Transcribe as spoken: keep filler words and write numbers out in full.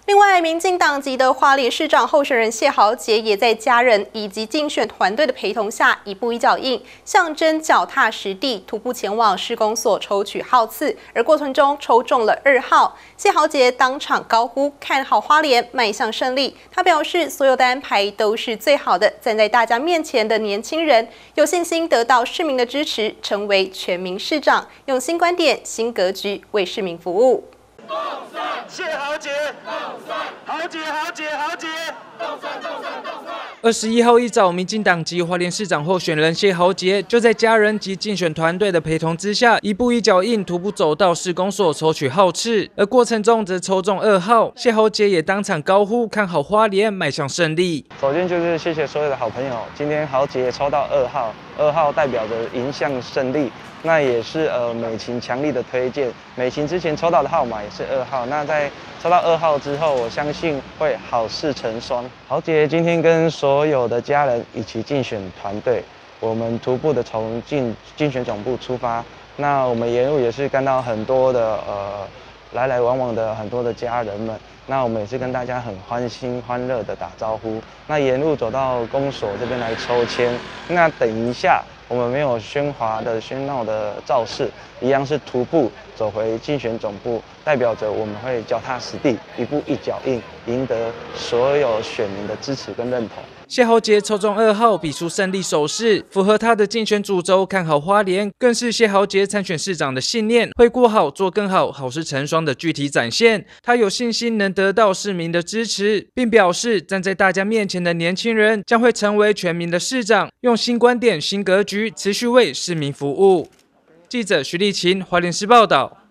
另外，民进党籍的花莲市长候选人谢豪杰也在家人以及竞选团队的陪同下，一步一脚印，象征脚踏实地，徒步前往市公所抽取号次。而过程中抽中了二号，谢豪杰当场高呼看好花莲，迈向胜利。他表示，所有的安排都是最好的，站在大家面前的年轻人有信心得到市民的支持，成为全民市长，用新观点、新格局为市民服务。 谢豪杰，豪杰，豪杰，豪杰， 二十一号一早，民进党籍花莲市长候选人谢豪杰就在家人及竞选团队的陪同之下，一步一脚印徒步走到市公所抽取号次，而过程中则抽中二号。谢豪杰也当场高呼看好花莲，迈向胜利。 首先就是谢谢所有的好朋友，今天豪杰抽到二号，二号代表着迎向胜利。 那也是呃美琴强力的推荐，美琴之前抽到的号码也是二号。那在抽到二号之后，我相信会好事成双。豪杰今天跟所有的家人以及竞选团队，我们徒步的从竞竞选总部出发。那我们沿路也是看到很多的呃来来往往的很多的家人们。那我们也是跟大家很欢欣欢乐的打招呼。那沿路走到公所这边来抽签。那等一下。 我们没有喧哗的、喧闹的造势，一样是徒步走回竞选总部，代表着我们会脚踏实地，一步一脚印，赢得所有选民的支持跟认同。 谢豪杰抽中二号，比出胜利手势，符合他的竞选主轴，看好花莲，更是谢豪杰参选市长的信念，会过好、做更好，好事成双的具体展现。他有信心能得到市民的支持，并表示站在大家面前的年轻人将会成为全民的市长，用新观点、新格局，持续为市民服务。记者徐立琴，花莲市报道。